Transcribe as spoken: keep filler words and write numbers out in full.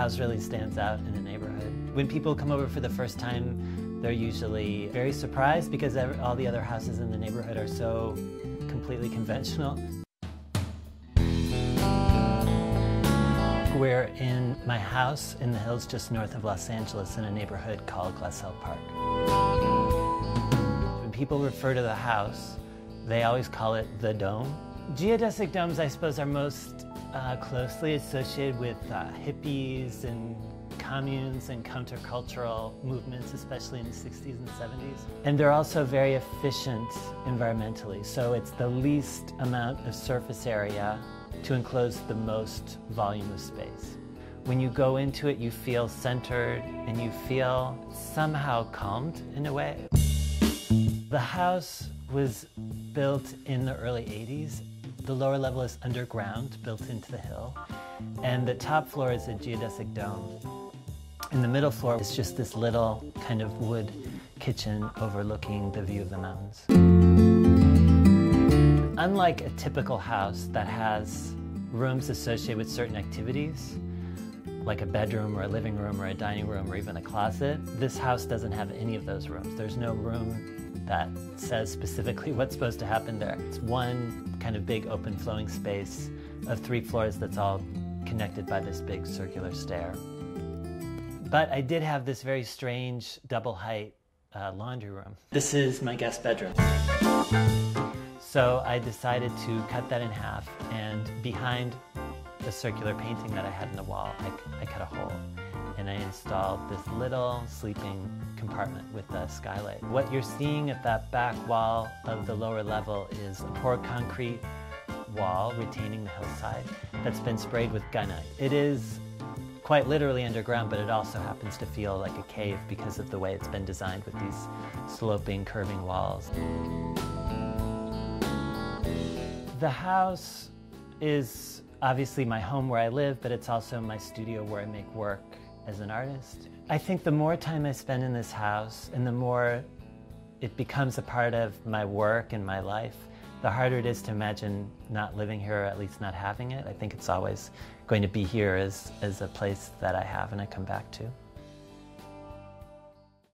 house really stands out in the neighborhood. When people come over for the first time, they're usually very surprised because all the other houses in the neighborhood are so completely conventional. We're in my house in the hills just north of Los Angeles in a neighborhood called Glassell Park. When people refer to the house, they always call it the Dome. Geodesic domes, I suppose, are most uh, closely associated with uh, hippies and communes and countercultural movements, especially in the sixties and seventies. And they're also very efficient environmentally, so it's the least amount of surface area to enclose the most volume of space. When you go into it, you feel centered and you feel somehow calmed in a way. The house was built in the early eighties. The lower level is underground, built into the hill, and the top floor is a geodesic dome. And the middle floor is just this little kind of wood kitchen overlooking the view of the mountains. Unlike a typical house that has rooms associated with certain activities, like a bedroom or a living room or a dining room or even a closet, this house doesn't have any of those rooms. There's no room that says specifically what's supposed to happen there. It's one kind of big open flowing space of three floors that's all connected by this big circular stair. But I did have this very strange double height uh, laundry room. This is my guest bedroom. So I decided to cut that in half, and behind the circular painting that I had in the wall, I, I cut a hole. And I installed this little sleeping compartment with a skylight. What you're seeing at that back wall of the lower level is a poured concrete wall retaining the hillside that's been sprayed with gunite. It is quite literally underground, but it also happens to feel like a cave because of the way it's been designed with these sloping, curving walls. The house is obviously my home where I live, but it's also my studio where I make work as an artist. I think the more time I spend in this house and the more it becomes a part of my work and my life, the harder it is to imagine not living here, or at least not having it. I think it's always going to be here as, as a place that I have and I come back to.